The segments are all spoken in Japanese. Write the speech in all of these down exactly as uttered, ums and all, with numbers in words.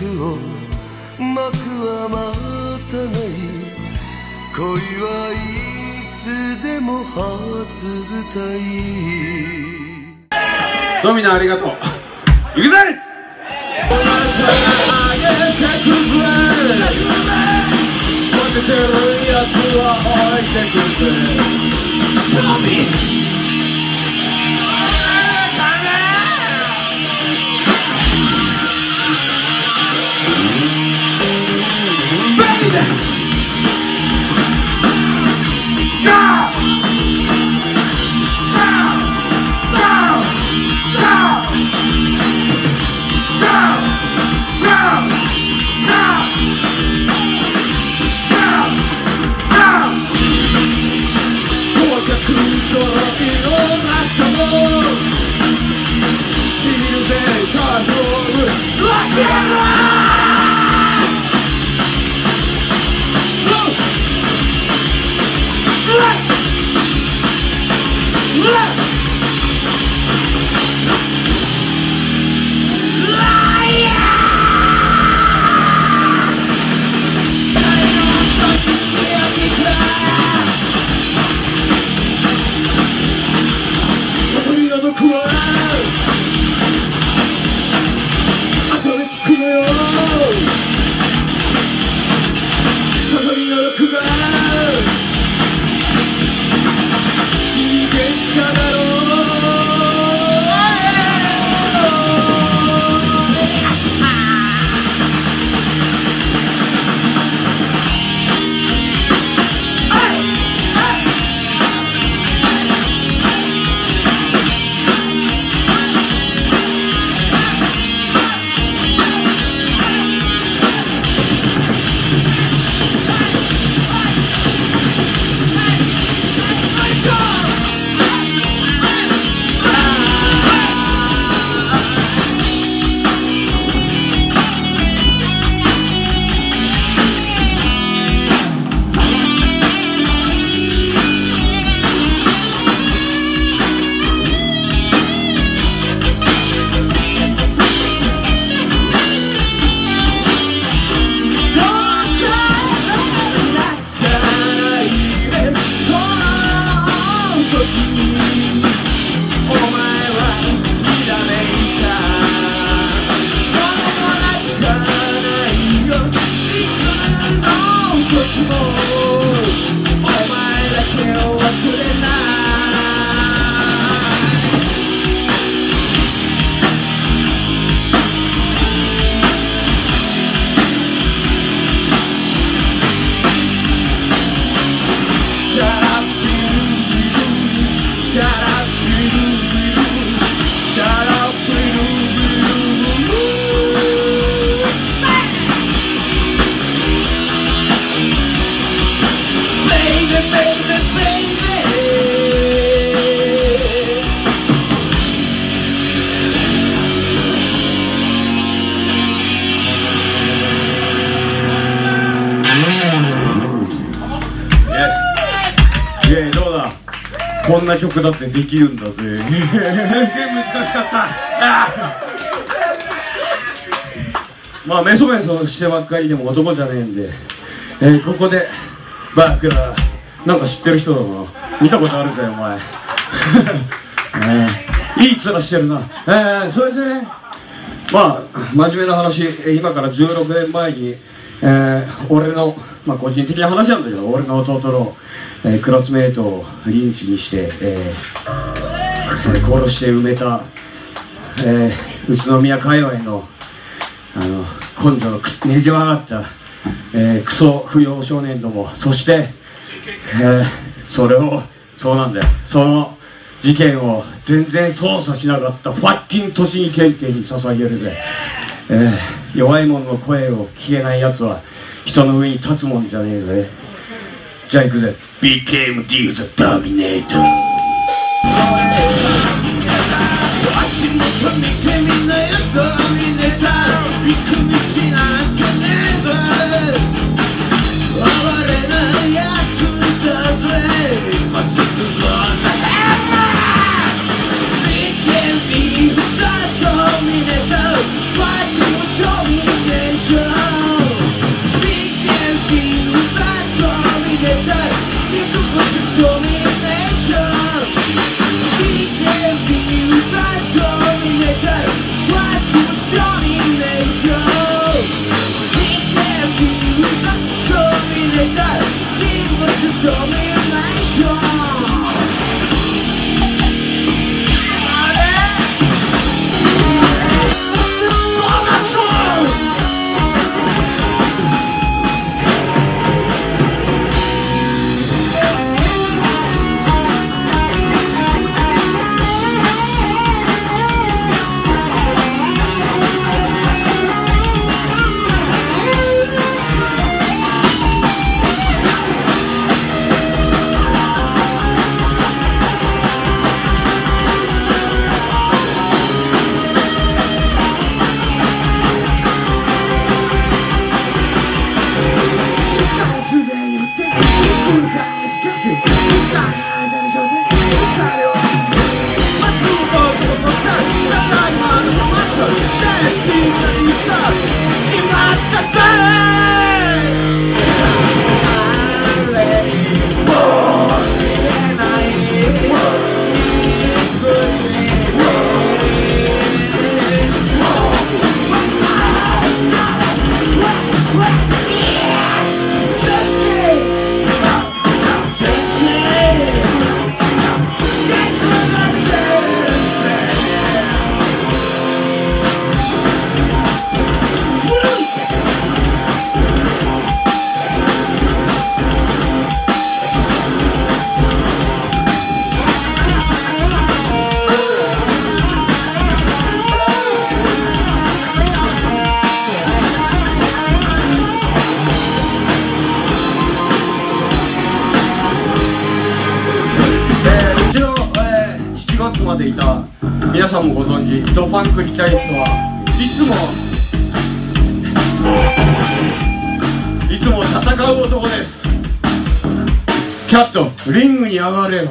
幕を幕は待たない、恋はいつでも初舞台。 ドミナありがとう。行くぜ。負けてるやつは置いてくぜ。ゾンビこんな曲だってできるんだぜ。すっげえ難しかった。まあメソメソしてばっかりでも男じゃねえんで、えー、ここでバクラなんか知ってる人だな、見たことあるぜお前。えー、いい面してるな。えー、それでね、まあ真面目な話、今からじゅうろくねんまえに、えー、俺の、まあ個人的な話なんだけど、俺の弟の、えー、クラスメートをリンチにして、えー、殺して埋めた、えー、宇都宮界隈のあの根性のねじ曲がった、えー、クソ不良少年ども、そして、えー、それをそうなんだよ、その事件を全然捜査しなかったファッキン栃木県警に捧げるぜ。えー、弱い者の声を聞けないやつは人の上に立つもんじゃねえぜ。じゃあ行くぜ。 Became the Terminator。 足元見てみなよドミネーター、行く道なんかねえぞ、哀れなやつだぜ、まっすぐゴーなBecame the Terminator、 Fight to dominate までいた皆さんもご存知ドパンクギタリストはいつもいつも戦う男です。キャットリングに上がれよ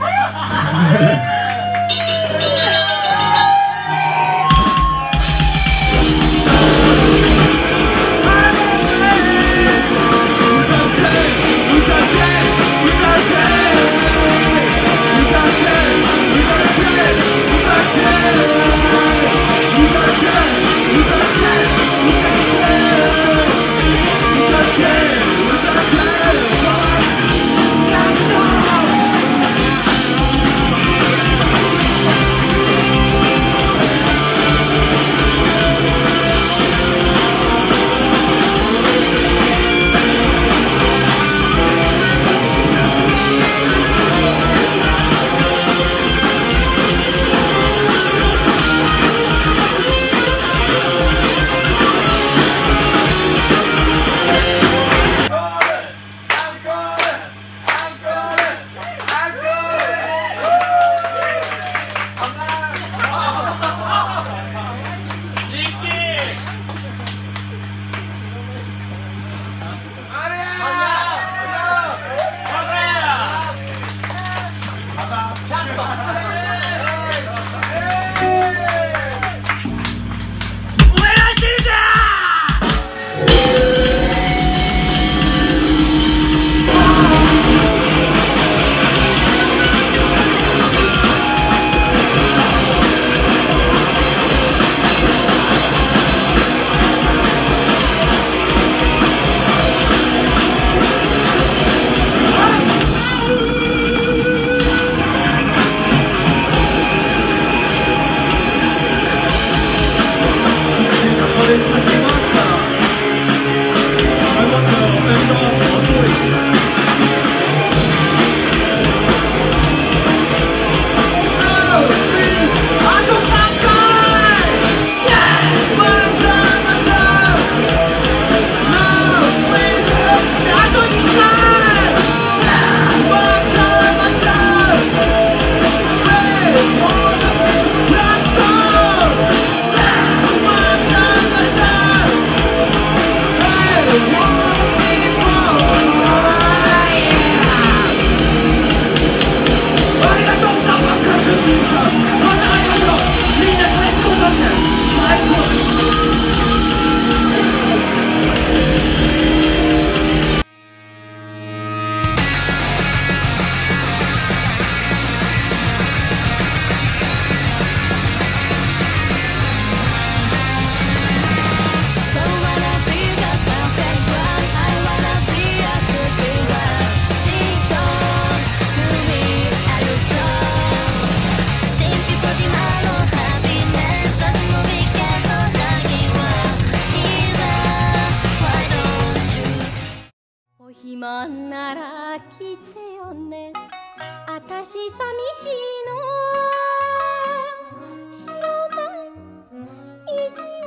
暇なら来てよね、あたし寂しいの知らない意地